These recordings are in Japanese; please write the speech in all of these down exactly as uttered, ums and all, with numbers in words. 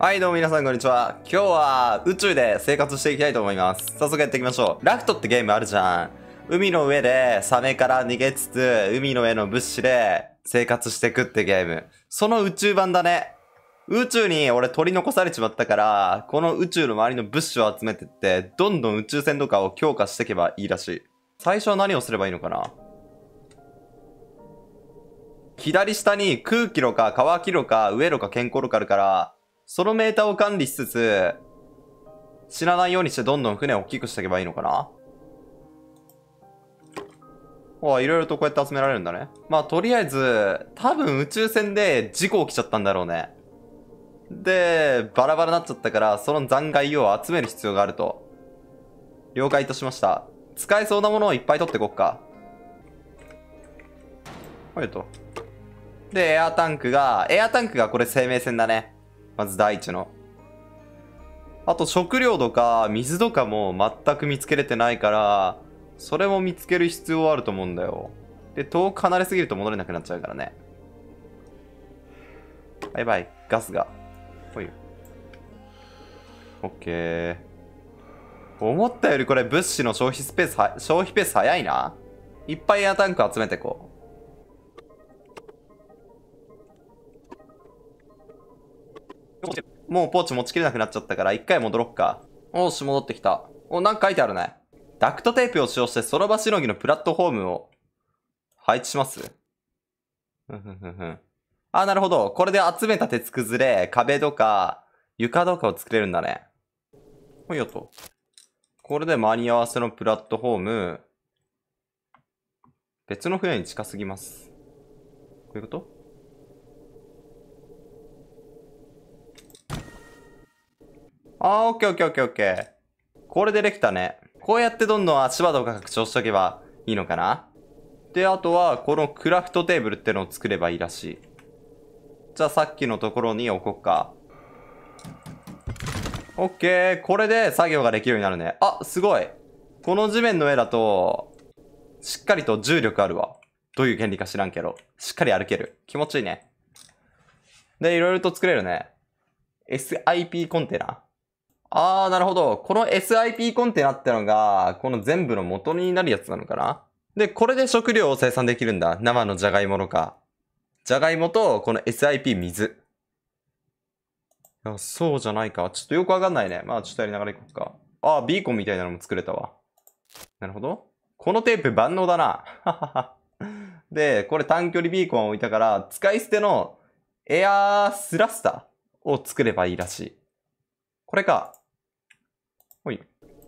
はい、どうも皆さんこんにちは。今日は宇宙で生活していきたいと思います。早速やっていきましょう。ラフトってゲームあるじゃん。海の上でサメから逃げつつ、海の上の物資で生活していくってゲーム。その宇宙版だね。宇宙に俺取り残されちまったから、この宇宙の周りの物資を集めてって、どんどん宇宙船とかを強化していけばいいらしい。最初は何をすればいいのかな？左下に空気炉か乾き炉か上炉か健康炉かあるから、そのメーターを管理しつつ、死なないようにしてどんどん船を大きくしていけばいいのかな？おいろいろとこうやって集められるんだね。まあとりあえず、多分宇宙船で事故起きちゃったんだろうね。で、バラバラになっちゃったから、その残骸を集める必要があると。了解としました。使えそうなものをいっぱい取ってこっか。はいと。で、エアタンクが、エアタンクがこれ生命線だね。まず第一の。あと食料とか水とかも全く見つけれてないから、それも見つける必要あると思うんだよ。で、遠く離れすぎると戻れなくなっちゃうからね。バイバイ、ガスが。ほい。オッケー。思ったよりこれ物資の消費スペースは、消費ペース早いな。いっぱいエアタンク集めてこう。もうポーチ持ちきれなくなっちゃったから一回戻ろっか。おーし、戻ってきた。お、なんか書いてあるね。ダクトテープを使用してその場しのぎのプラットフォームを配置します。ふんふんふんふん。あ、なるほど。これで集めた鉄くずで壁とか床とかを作れるんだね。ほいよと。これで間に合わせのプラットフォーム。別の船に近すぎます。こういうこと？あー、オッケーオッケーオッケーオッケー。これでできたね。こうやってどんどん足場とか拡張しとけばいいのかな？で、あとは、このクラフトテーブルってのを作ればいいらしい。じゃあさっきのところに置こっか。オッケー。これで作業ができるようになるね。あ、すごい。この地面の上だと、しっかりと重力あるわ。どういう原理か知らんけど。しっかり歩ける。気持ちいいね。で、いろいろと作れるね。エスアイピー コンテナ。あー、なるほど。この エスアイピー コンテナってのが、この全部の元になるやつなのかな？で、これで食料を生産できるんだ。生のじゃがいもとか。じゃがいもと、この エスアイピー 水。いや、そうじゃないか。ちょっとよくわかんないね。まあ、ちょっとやりながらいこうか。あー、ビーコンみたいなのも作れたわ。なるほど。このテープ万能だな。で、これ短距離ビーコンを置いたから、使い捨てのエアースラスターを作ればいいらしい。これか。ほい。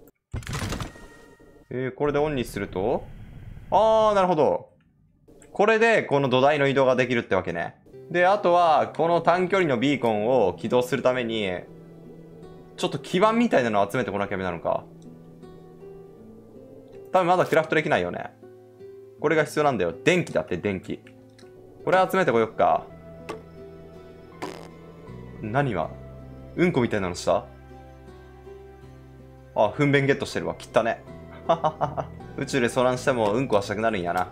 えー、これでオンにすると、あー、なるほど。これで、この土台の移動ができるってわけね。で、あとは、この短距離のビーコンを起動するために、ちょっと基板みたいなのを集めてこなきゃダメなのか。多分まだクラフトできないよね。これが必要なんだよ。電気だって、電気。これ集めてこよっか。何はうんこみたいなのした？あ、糞便ゲットしてるわ。切ったね。宇宙で遭難してもうんこはしたくなるんやな。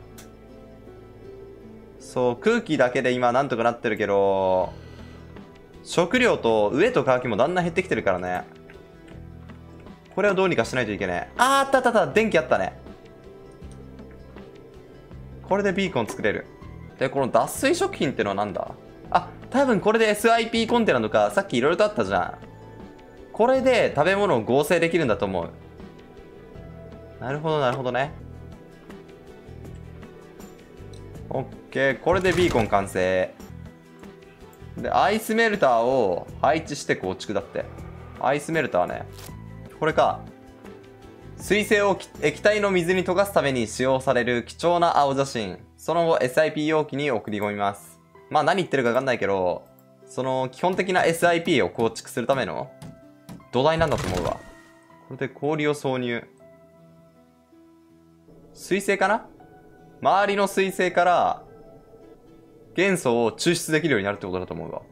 そう、空気だけで今なんとかなってるけど、食料と上と乾きもだんだん減ってきてるからね。これをどうにかしないといけない。あー、あったあったあった。電気あったね。これでビーコン作れる。で、この脱水食品ってのはなんだ？あ、多分これで エスアイピー コンテナとかさっきいろいろとあったじゃん。これで食べ物を合成できるんだと思う。なるほど、なるほどね。オッケー。これでビーコン完成。で、アイスメルターを配置して構築だって。アイスメルターね。これか。水性を液体の水に溶かすために使用される貴重な青写真。その後 エスアイピー 容器に送り込みます。まあ何言ってるかわかんないけど、その基本的な エスアイピー を構築するための土台なんだと思うわ。これで氷を挿入。水性かな？周りの水性から元素を抽出できるようになるってことだと思うわ。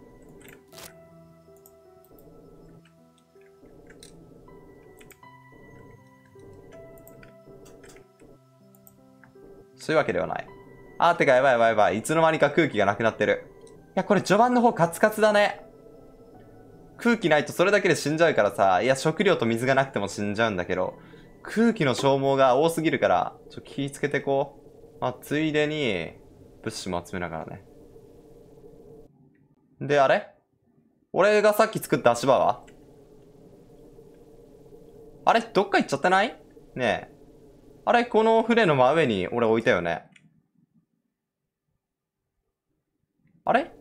そういうわけではない。あー、てかやばいやばいやばい。いつの間にか空気がなくなってる。いや、これ序盤の方カツカツだね。 空気ないとそれだけで死んじゃうからさ、いや、食料と水がなくても死んじゃうんだけど、空気の消耗が多すぎるから、ちょ、気ぃつけてこう。まあ、ついでに、物資も集めながらね。で、あれ俺がさっき作った足場はあれどっか行っちゃってないねえ。あれこの船の真上に俺置いたよね。あれ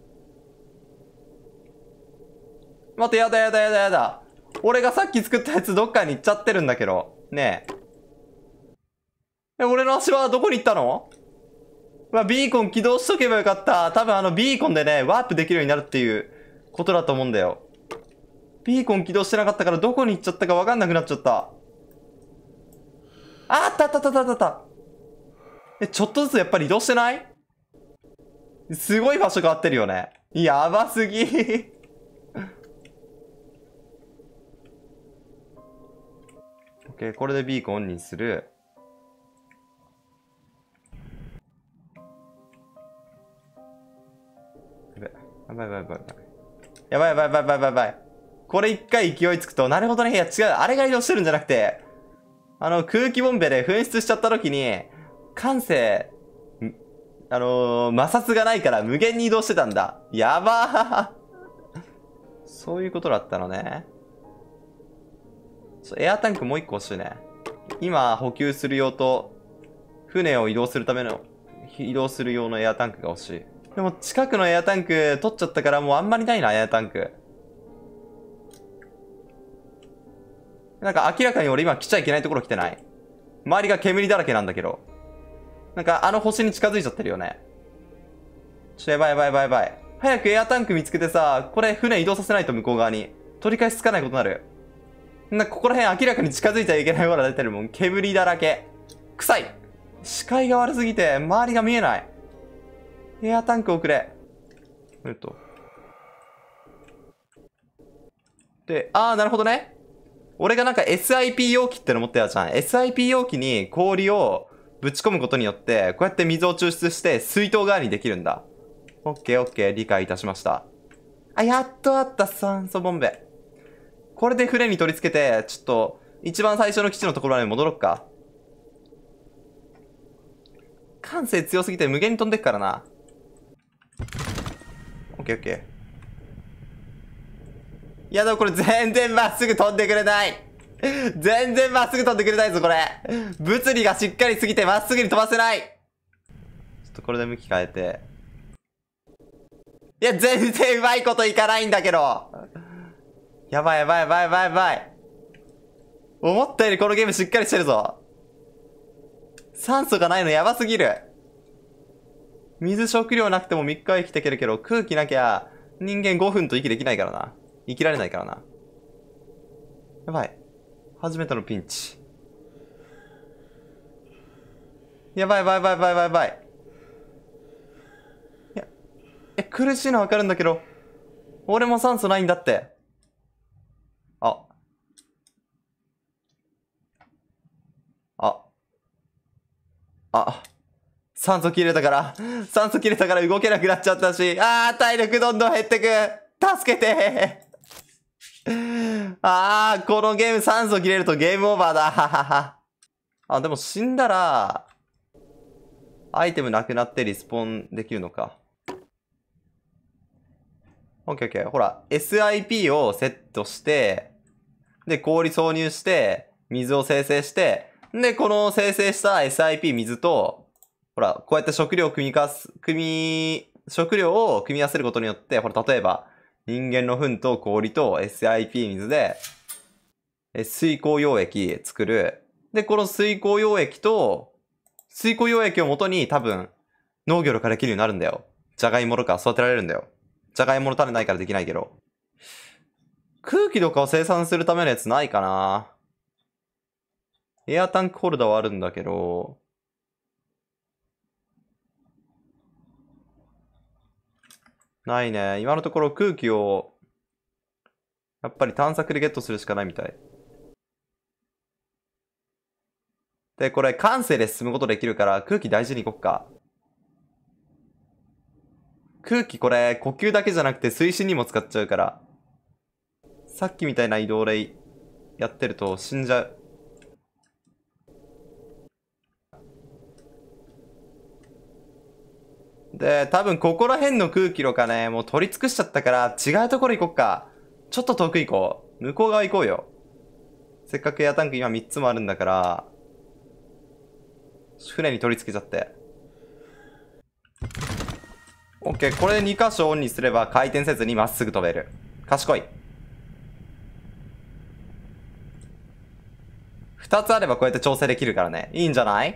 待って、やだやだやだやだ。俺がさっき作ったやつどっかに行っちゃってるんだけど。ねえ。え、俺の足場はどこに行ったの？まあ、ビーコン起動しとけばよかった。多分あのビーコンでね、ワープできるようになるっていうことだと思うんだよ。ビーコン起動してなかったからどこに行っちゃったかわかんなくなっちゃった。あったあったあったあったあった。え、ちょっとずつやっぱり移動してない？すごい場所変わってるよね。やばすぎ。オッケー、これでビーコンオンにする。やばいやばいやばいやばい。やばいやばいやばいやばいやばい。これ一回勢いつくと、なるほどね。いや違う。あれが移動してるんじゃなくて、あの空気ボンベで噴出しちゃった時に、感性、あのー、摩擦がないから無限に移動してたんだ。やばー。そういうことだったのね。エアタンクもう一個欲しいね。今補給する用と、船を移動するための、移動する用のエアタンクが欲しい。でも近くのエアタンク取っちゃったからもうあんまりないな、エアタンク。なんか明らかに俺今来ちゃいけないところ来てない？周りが煙だらけなんだけど。なんかあの星に近づいちゃってるよね。ちょっとやばいやばいやばいやばい。早くエアタンク見つけてさ、これ船移動させないと向こう側に。取り返しつかないことになる。なんかここら辺明らかに近づいちゃいけないものが出てるもん。煙だらけ。臭い。視界が悪すぎて周りが見えない。エアタンクをくれ。えっと。で、あーなるほどね。俺がなんか エスアイピー 容器っての持ってたじゃん。エスアイピー 容器に氷をぶち込むことによって、こうやって水を抽出して水筒代わりにできるんだ。オッケーオッケー、理解いたしました。あ、やっとあった酸素ボンベ。これで船に取り付けて、ちょっと、一番最初の基地のところまで戻ろっか。感性強すぎて無限に飛んでっからな。オッケーオッケー。いやでもこれ全然まっすぐ飛んでくれない。全然まっすぐ飛んでくれないぞこれ。物理がしっかりすぎてまっすぐに飛ばせない。ちょっとこれで向き変えて。いや全然うまいこといかないんだけど。やばいやばいやばいやばいやばい。思ったよりこのゲームしっかりしてるぞ。酸素がないのやばすぎる。水食料なくてもみっかは生きていけるけど、空気なきゃ人間ごふんと息できないからな。生きられないからな。やばい。初めてのピンチ。やばいやばいやばいやばいやばいやばい。いや、え、苦しいのわかるんだけど、俺も酸素ないんだって。あ。あ。あ。酸素切れたから、酸素切れたから動けなくなっちゃったし、あー、体力どんどん減ってく。助けてあー、このゲーム酸素切れるとゲームオーバーだ。あ、でも死んだら、アイテムなくなってリスポンできるのか。オッケーオッケー。ほら、エスアイピー をセットして、で、氷挿入して、水を生成して、で、この生成した エスアイピー 水と、ほら、こうやって食料を組みかす、組み、食料を組み合わせることによって、ほら、例えば、人間の糞と氷と エスアイピー 水で、え、水耕溶液作る。で、この水耕溶液と、水耕溶液を元に多分、農業ができるようになるんだよ。じゃがいもとか育てられるんだよ。じゃがいもの種ないからできないけど。空気とかを生産するためのやつないかな。エアタンクホルダーはあるんだけど、ないね。今のところ空気を、やっぱり探索でゲットするしかないみたい。で、これ感性で進むことできるから空気大事にいこっか。空気これ呼吸だけじゃなくて推進にも使っちゃうから。 さっきみたいな移動例やってると死んじゃう。で、多分ここら辺の空気炉かね、もう取り尽くしちゃったから違うところ行こっか。ちょっと遠く行こう。向こう側行こうよ。せっかくエアタンク今みっつもあるんだから、船に取り付けちゃって。オッケー、これでに箇所オンにすれば回転せずにまっすぐ飛べる。賢い。ふたつあればこうやって調整できるからね。いいんじゃない？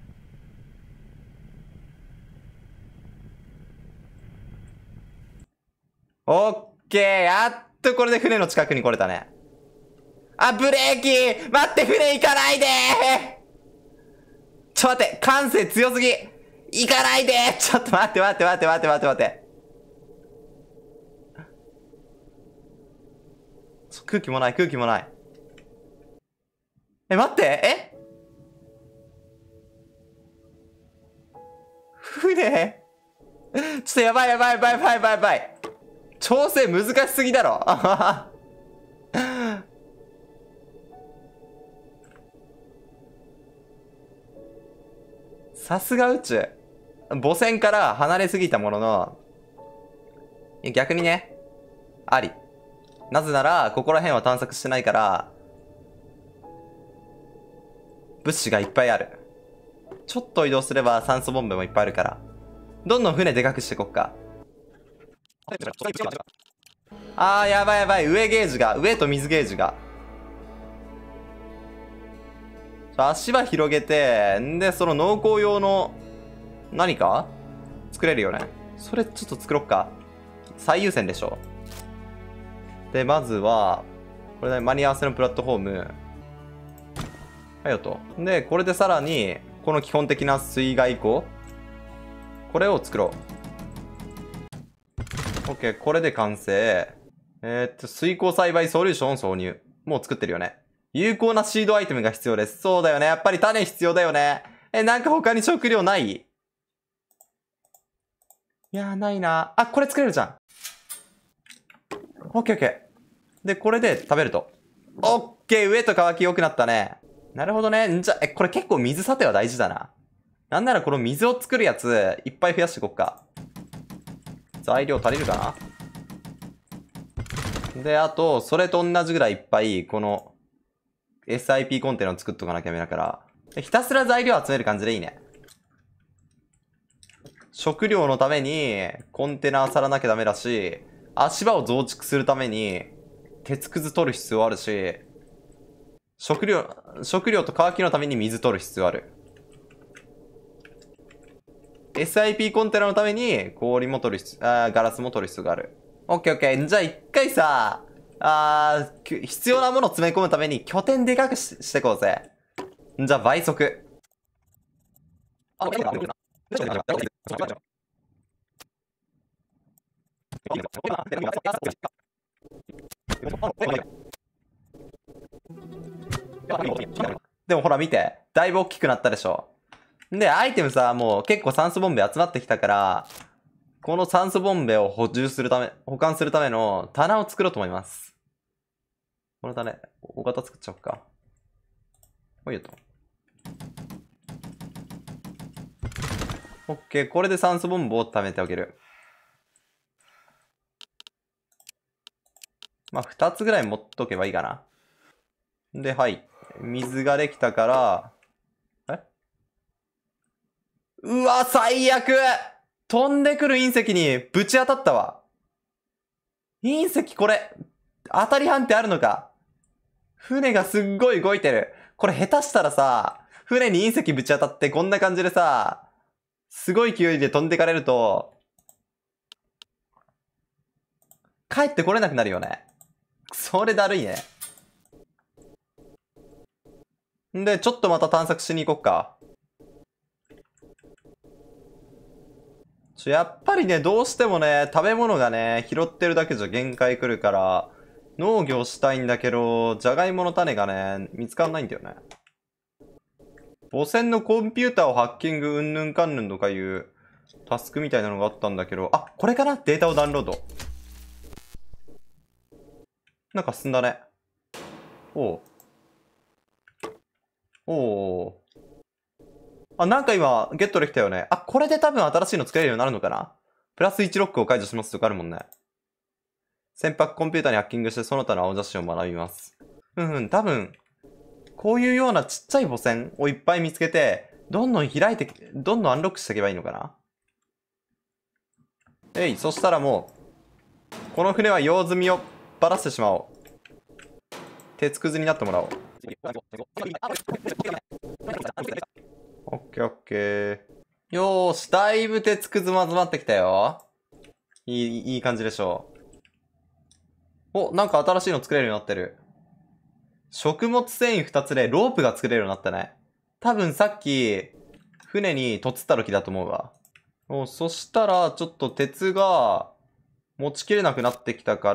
オッケー、やっとこれで船の近くに来れたね。あ、ブレーキ！待って、船行かないでー！ちょっと待って、感性強すぎ！行かないでー！ちょっと待って待って待って待って待って待って。空気もない、空気もない。え、待って、え？船ちょっとやばいやばいやばいやばいやばいやばい。調整難しすぎだろ。さすが宇宙。母船から離れすぎたものの、逆にね、あり。なぜなら、ここら辺は探索してないから、物資がいっぱいある。ちょっと移動すれば酸素ボンベもいっぱいあるから。どんどん船でかくしていこっか。あー、やばいやばい。上ゲージが、上と水ゲージが。足場広げて、んで、その農耕用の、何か作れるよね。それちょっと作ろっか。最優先でしょ。で、まずは、これね、間に合わせのプラットフォーム。はいよと。で、これでさらに、この基本的な水害湖。これを作ろう。OK、これで完成。えー、っと、水耕栽培ソリューション挿入。もう作ってるよね。有効なシードアイテムが必要です。そうだよね。やっぱり種必要だよね。え、なんか他に食料ない？いやー、ないな。あ、これ作れるじゃん。オッケーオッケー。で、これで食べると。オッケー、上と乾き良くなったね。なるほどね。んじゃ、え、これ結構水さては大事だな。なんならこの水を作るやつ、いっぱい増やしていこっか。材料足りるかな？で、あと、それと同じぐらいいっぱい、この、エスアイピー コンテナを作っとかなきゃダメだから。ひたすら材料集める感じでいいね。食料のために、コンテナ漁らなきゃダメだし、足場を増築するために、鉄くず取る必要あるし、食料、食料と乾きのために水取る必要ある。エスアイピー コンテナのために氷も取る必要、あーガラスも取る必要がある。オッケーオッケー。じゃあ一回さ、あー、必要なものを詰め込むために拠点でかく し, してこうぜ。じゃあ倍速。でもほら見て。だいぶ大きくなったでしょ。で、アイテムさ、もう結構酸素ボンベ集まってきたから、この酸素ボンベを補充するため、保管するための棚を作ろうと思います。この棚、大型作っちゃおうか。ほいよと。オッケー、これで酸素ボンベを貯めておける。まあ、二つぐらい持っとけばいいかな。で、はい。水ができたから、えうわ、最悪！飛んでくる隕石にぶち当たったわ。隕石これ、当たり判定あるのか？船がすっごい動いてる。これ下手したらさ、船に隕石ぶち当たってこんな感じでさ、すごい勢いで飛んでかれると、帰ってこれなくなるよね。それだるいね。んで、ちょっとまた探索しに行こっか。ちょ、やっぱりね、どうしてもね、食べ物がね、拾ってるだけじゃ限界来るから、農業したいんだけど、じゃがいもの種がね、見つかんないんだよね。母船のコンピューターをハッキングうんぬんかんぬんとかいうタスクみたいなのがあったんだけど、あ、これかな？データをダウンロード。 なんか進んだね。おう。おう。あ、なんか今、ゲットできたよね。あ、これで多分新しいの作れるようになるのかな？プラスいちロックを解除しますとかあるもんね。船舶コンピューターにハッキングしてその他の青写真を学びます。うんうん、多分、こういうようなちっちゃい母船をいっぱい見つけて、どんどん開いて、どんどんアンロックしていけばいいのかな？えい、そしたらもう、この船は用済みをばらしてしまおう。鉄くずになってもらおう。オッケーオッケー。よーし、だいぶ鉄くずも集まってきたよ。いい、いい感じでしょう。お、なんか新しいの作れるようになってる。食物繊維ふたつでロープが作れるようになったね。多分さっき、船にとつった時だと思うわ。お、そしたら、ちょっと鉄が持ちきれなくなってきたから、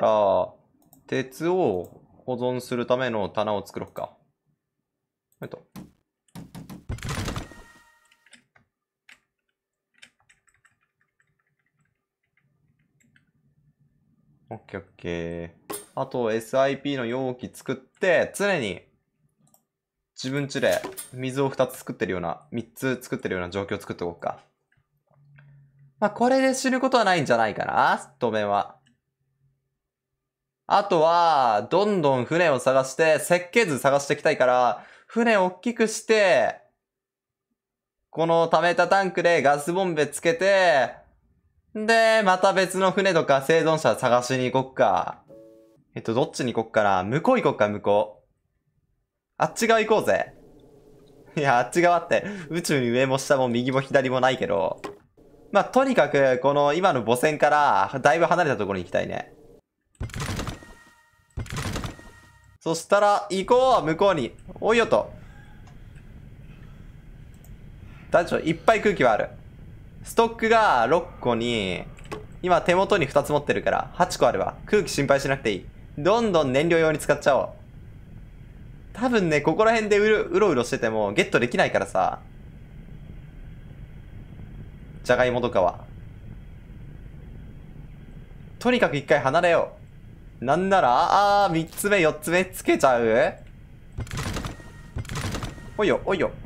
鉄を保存するための棚を作ろうか。えっと。オッケーオッケー。あと エスアイピー の容器作って、常に自分家で水をふたつ作ってるような、みっつ作ってるような状況を作っておこうか。まあ、これで死ぬことはないんじゃないかな、当面は。あとは、どんどん船を探して、設計図探していきたいから、船を大きくして、この溜めたタンクでガスボンベつけて、で、また別の船とか生存者探しに行こっか。えっと、どっちに行こっかな。向こう行こっか、向こう。あっち側行こうぜ。いや、あっち側って、宇宙に上も下も右も左もないけど。まあ、とにかく、この今の母船から、だいぶ離れたところに行きたいね。そしたら、行こう向こうに。おいよと。大丈夫、いっぱい空気はある。ストックがろっこに、今手元にふたつ持ってるからはちこあるわ。空気心配しなくていい。どんどん燃料用に使っちゃおう。多分ね、ここら辺でうろうろうろしててもゲットできないからさ。じゃがいもとかは。とにかく一回離れよう。なんなら、あー、みっつめ、よっつめつけちゃう？おいよ、おいよ。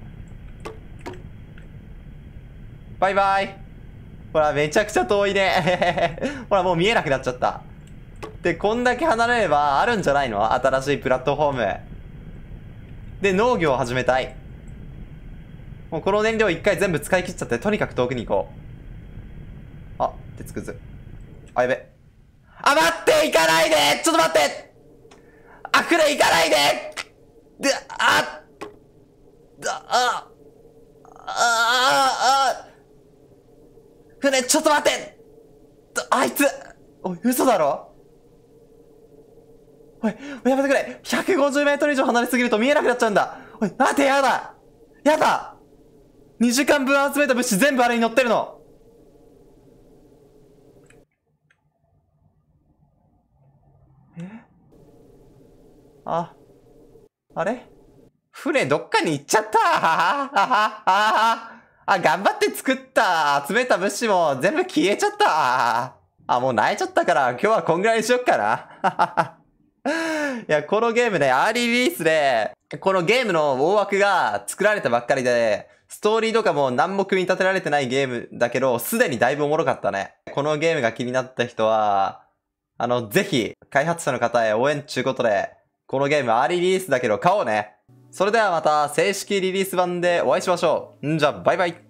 バイバイ。ほら、めちゃくちゃ遠いね。ほら、もう見えなくなっちゃった。で、こんだけ離れればあるんじゃないの？新しいプラットフォーム。で、農業を始めたい。もうこの燃料一回全部使い切っちゃって、とにかく遠くに行こう。あ、鉄くず。あ、やべ。あ、待って行かないでちょっと待ってあ、くれ行かないでで、あだ、あ、あ、あ、あ、船、ちょっと待ってあいつおい、嘘だろおい、やめてくれ !ひゃくごじゅうメートル以上離れすぎると見えなくなっちゃうんだおい、待てやだやだ !に 時間分集めた物資全部あれに乗ってるのえあ、あれ船どっかに行っちゃったあああ、頑張って作った集めた物資も全部消えちゃったあ、もう泣いちゃったから今日はこんぐらいにしよっかな。いや、このゲームね、アーリーリリースで、このゲームの大枠が作られたばっかりで、ストーリーとかも何も組み立てられてないゲームだけど、すでにだいぶおもろかったね。このゲームが気になった人は、あの、ぜひ、開発者の方へ応援ちゅうことで、このゲームアーリーリリースだけど買おうね。それではまた正式リリース版でお会いしましょう。んじゃ、バイバイ。